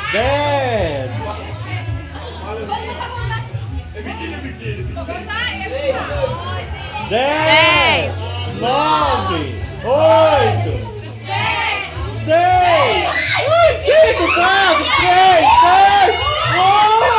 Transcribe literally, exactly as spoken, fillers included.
dez, dez, nove, oito, seis, cinco, quatro, três, dois, um.